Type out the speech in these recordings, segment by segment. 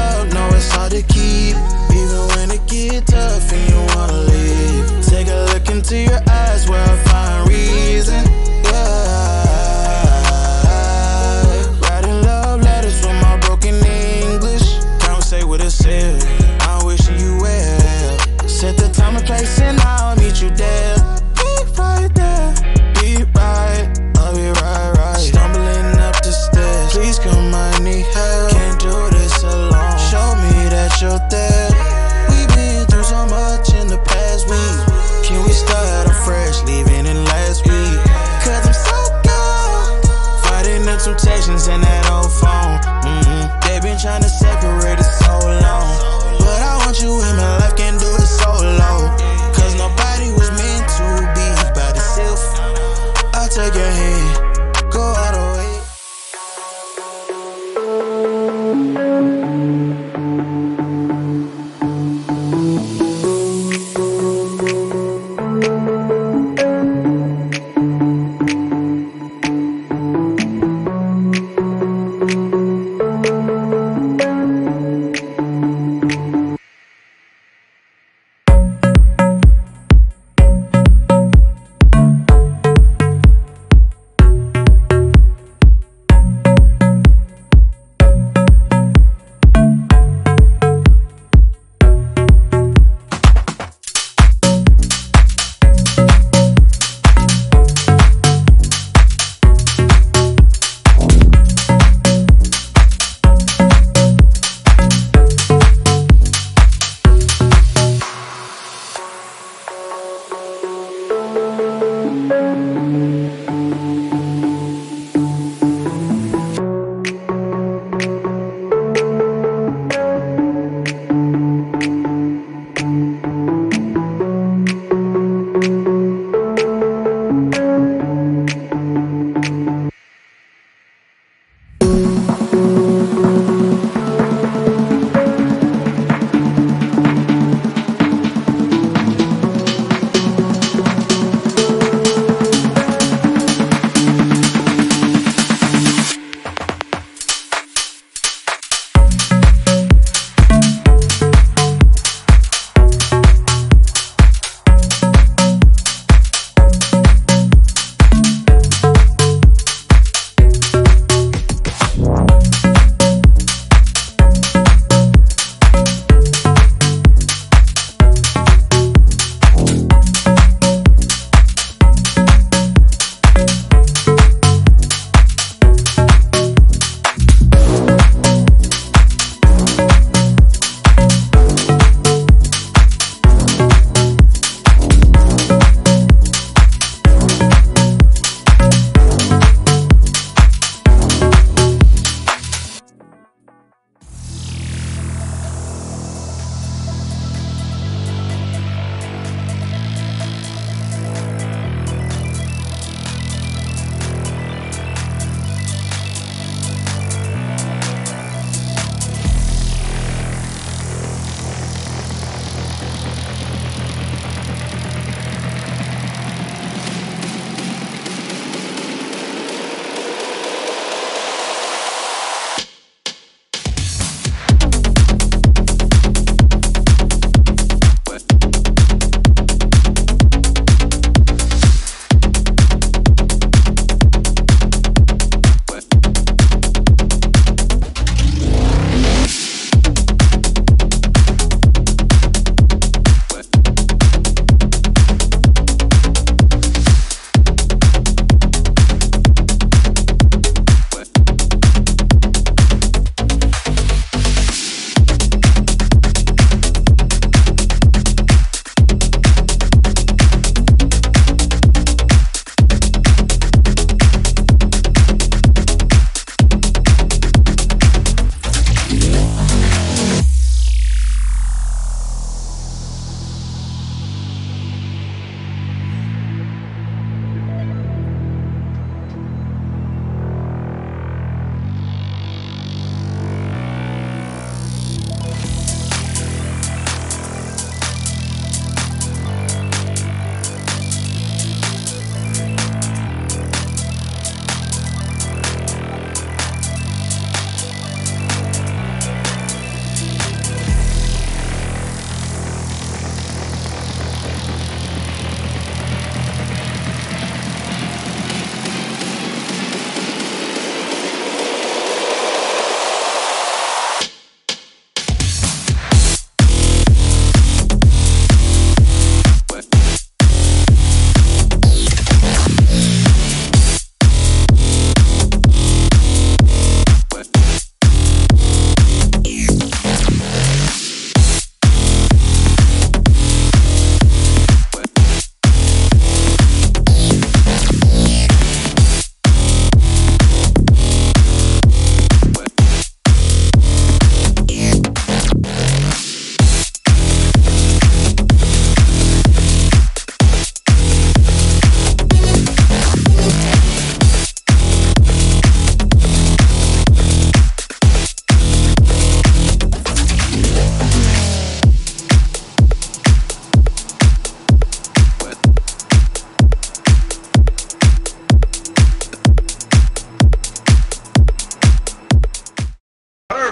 love, no, it's hard to keep. Even when it get tough and you wanna leave. Take a look into your eyes where I find reason. Writing love letters with my broken English. Conversate with a self, I'm wishing you well. Set the time and place and I'll meet you there. Be right there, be right, I'll be right. Stumbling up the stairs, please come, I need help. Can't do this alone, show me that you're there. We've been through so much in the past week. Can we start afresh, leaving in last week? Cause I'm so good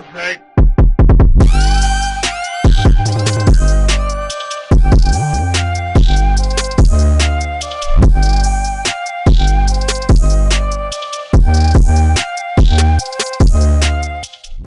Night.